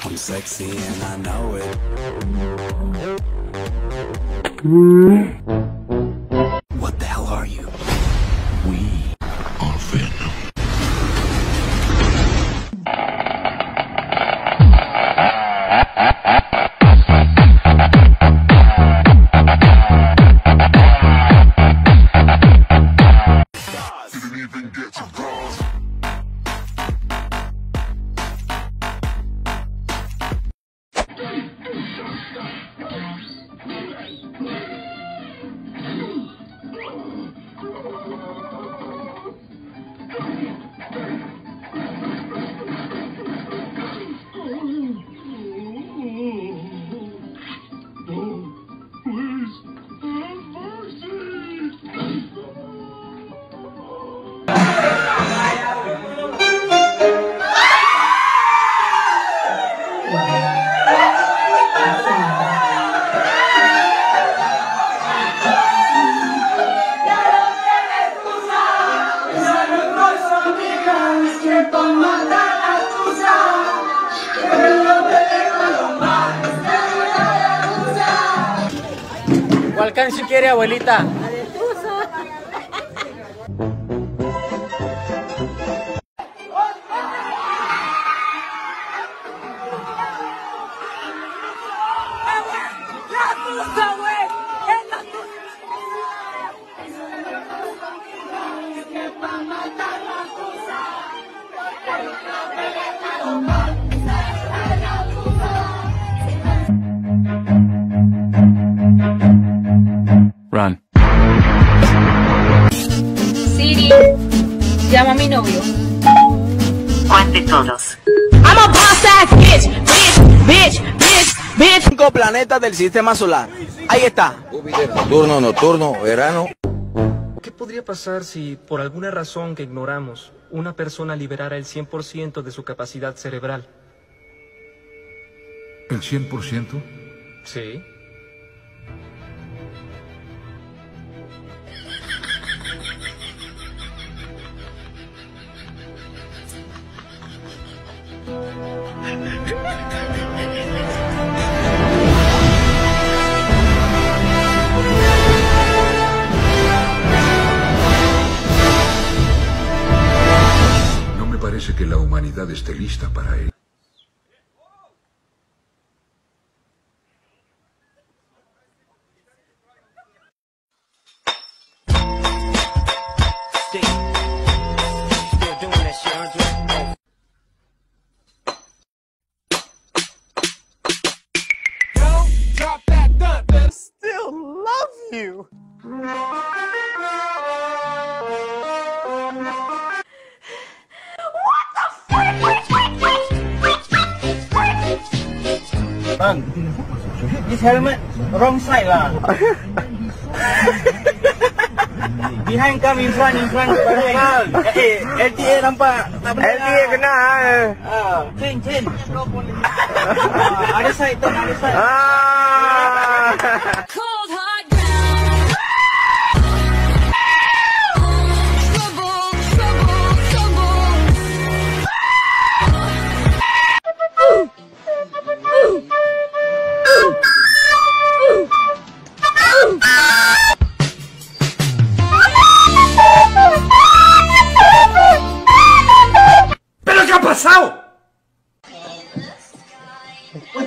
I'm sexy and I know it. What the hell are you? We are Venom. Didn't even get to cross. ¿Cuál canción quiere, abuelita? Run. Siri, llama a mi novio. ¿Cuál de todos? I'm a boss ass bitch, bitch. 5 planetas del sistema solar. Ahí está. Turno, nocturno, verano. ¿Qué podría pasar si, por alguna razón que ignoramos, una persona liberara el 100% de su capacidad cerebral? ¿El 100%? Sí. No me parece que la humanidad esté lista para él. Still love you. This helmet wrong side lah. Behind come in front. LTA nampak. LTA kena. Chin. Other side. Cold hard ground. ¿Pero qué ha pasado?